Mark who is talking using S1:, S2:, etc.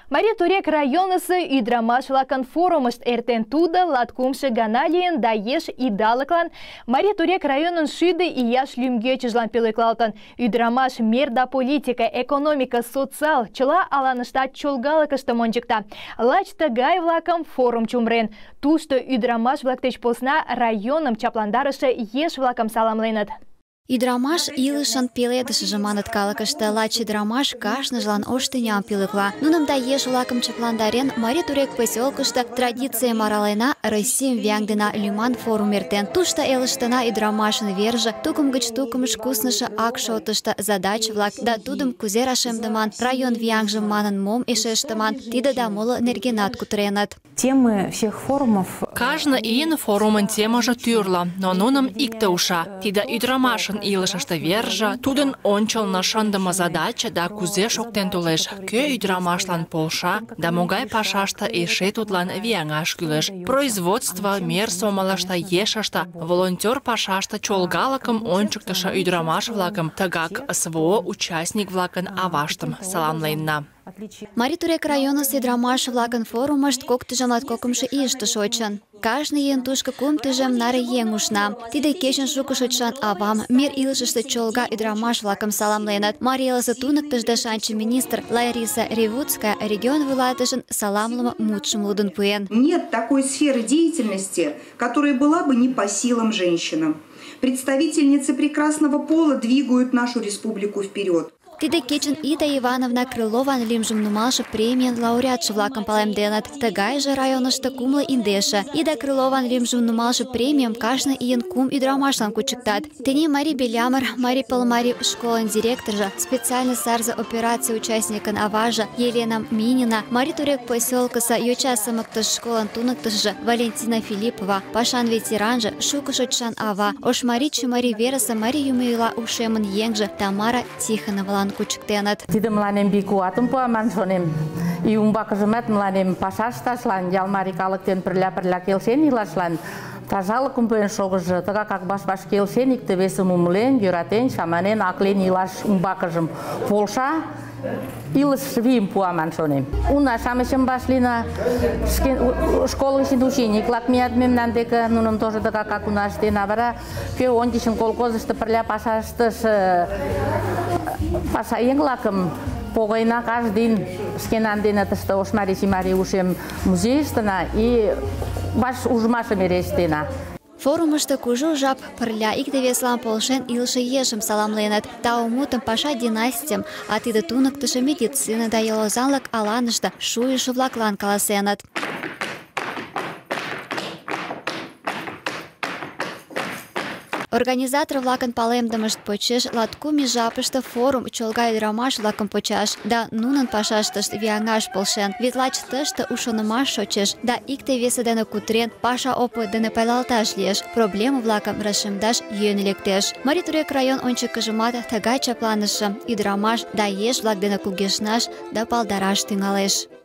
S1: Мария Турек районысы Ӱдырамаш-влакын форумышт эртен туды латкумшы гана лийын да еш идалыклан Мария Турек районын шӱдӧ ияш лӱмгӧчыжлан пӧлеклалтын. Ӱдырамаш мер да политика, экономика, социал чыла аланыштат чолгалыкыштым ончыкта. Лач тыгай-влакым форум чумырен. Тушто ӱдырамаш-влак деч посна районым чапландарыше еш-влакым саламленыт.
S2: Ӱдырамаш илышын пеледышыже маныт калыкыште, лач ӱдырамаш кажныжлан ош тӱням пӧлекла. Нуным да еш-влакым чапландарен, Мария Турек поселкыште традицийым аралена, Российым вияҥдена лӱман форум эртен. Тушто элыштына ӱдырамашын верже, тукым гыч тукымыш куснышо ак шотышто задач-влак да тудым кузе рашемдыман, район вияҥжым манын мом эше ыштыман, тиде да моло нергенат кутыреныт.
S3: Темы всех форумов.
S4: Кажне ийын форумын темыже тӱрлӧ, но нуным икте уша. Тиде ӱдырамашын илышыште верже, тудын ончылно шындыме задача да кузе шоктен толеш, кӧ ӱдырамашлан полша да могай пашаште эше тудлан вияҥаш кӱлеш. Производство, мер сомылышто, ешыште, волонтер пашаште чолгалыкым ончыктышо ӱдырамаш-влакым, тыгак СВО участник-влакын аваштым саламленна.
S2: Мария Турек районысо ӱдырамаш-влакын форумышт кок тӱжем латкокымшо ийыште шочын. Кажне ийын тушко кум тӱжем наре еҥ ушна. Тиде кечын шуко шочшан авам мир илышыште чолга ӱдырамаш-влакым саламленыт. Марий элысе туныктыш да шанче министр Лариса Ревудская регион вуйлатышын саламлыме мутшым лудын пуэн.
S5: Нет такой сферы деятельности, которая была бы не по силам женщинам. Представительницы прекрасного пола двигают нашу республику вперед.
S2: Тиде кечын Ида Ивановна Крылован лӱмжым нумалше премийын лауреатше-влакым палемденыт. Тыгайже районышто кумло индеше. Ида Крылован лӱмжым нумалше премийым кажне ийын кум ӱдырамашлан кучыктат. Тений Мария Белямыр, Мария Палмарий школын директоржо, специальный сарзе операций участникын аваже Елена Минина, Мария Турек поселкысе йоча сымыктыш школын туныктышыжо Валентина Филиппова, пашан ветеранже, шуко шочшан ава, Ошмари Чумари верысе Мария Юмыйла ушемын еҥже Тамара Тихоновалан кучыктеныт.
S3: Тиде мыланем бий куатым пуа ман шонем. И умбакыжымат мыланем паша ышташлан, ял марий калык дене пырля келшен илашлан тазалыкым пуэн шогыжо, тыгакак ваш-ваш келшен, икте-весым умылен, йӧратен, чаманен, аклен илаш умбакыжым полша, илыш вийым пуа ман шонем. Уна-шамычым вашлийна, школ гычын ученик-влак мият мемнан деке, нуным тоже тыгакак уна ыштен, а вара кӧ ончычын колхозышто пырля паша ыштыше паша еҥ-влакым погына каждый день шкенан дене тыште Ошмари Чимари ушем музейыштына и ваш ужмашым эре ыштена.
S2: Форумышто кужу жап пырля икте-весылан полшен илыше ешым саламленыт. Тау мутым паша династиям, а тиде туныктышо медицина да ялозанлык аланыште шуйышо-влаклан каласеныт. Организатор-влакын палемдымышт почеш латкум ий жапыште форум чолга ӱдырамаш-влакым почаш да нунын пашаштышт вияҥаш полшен. Вет лач тыште у шонымаш шочеш да икте-весе дене кутырен, паша опыт дене пайлалташ лиеш, проблема-влакым рашемдаш йӧн лектеш. Мария Турек район ончыкыжымат тыгай чапланыше ӱдырамаш да еш-влак дене кугешнаш да палдараш тӱҥалеш.